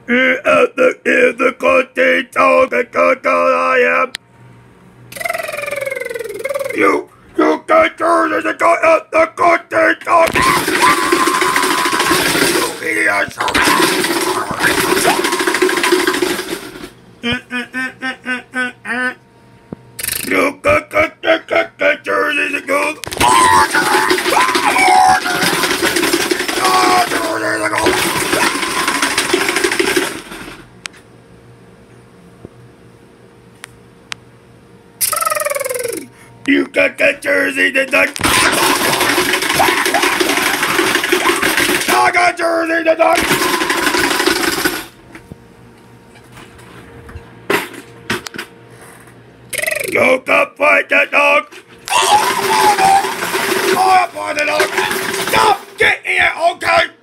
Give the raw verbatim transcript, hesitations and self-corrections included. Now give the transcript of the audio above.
Here at the in the country dog, the good girl I am. You, you can't turn the guy at the country dog. You idiot. You can't get the get the jersey to go. You got the jersey to the I got jersey to the You can fight the dog. Oh, fight the dog. Stop! Get in here, okay?